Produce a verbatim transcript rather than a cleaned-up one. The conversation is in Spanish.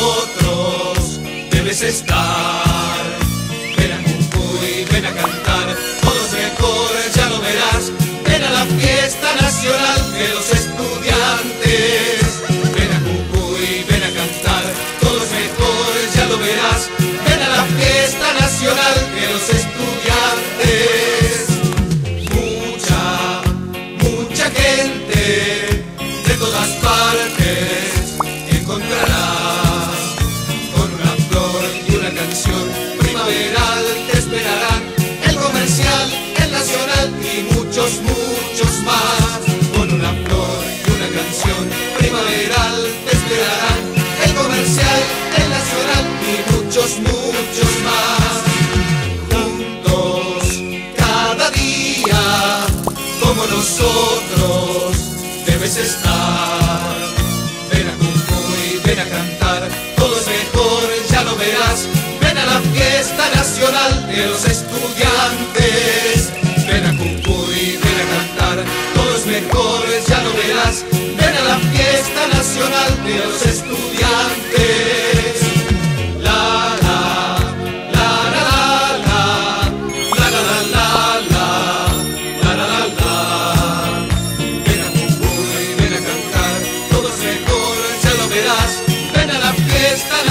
nosotros debes estar. Ven a Jujuy, ven a cantar, todo es mejor, ya lo verás. Ven a la fiesta nacional de los estudiantes. Ven a Jujuy, ven a cantar, todo es mejor, ya lo verás. Ven a la fiesta nacional de los estudiantes. Mucha, mucha gente de todas partes encontrarás, con una flor y una canción primaveral te esperarán. El comercial, el nacional y muchos, muchos más. Con una flor y una canción primaveral te esperarán. El comercial, el nacional y muchos, muchos más. Juntos, cada día, como nosotros debes estar. Ven a Jujuy, ven a cantar, todo es mejor, ya lo verás. Ven a la fiesta nacional de los estudiantes. Ven a Jujuy, ven a cantar, todo es mejor, ya lo verás. Ven a la fiesta nacional de los estudiantes. La la, la la la la, la la la la, la la la la. Ven a Jujuy, ven a cantar, todo es mejor, ya lo verás. Ven a la fiesta nacional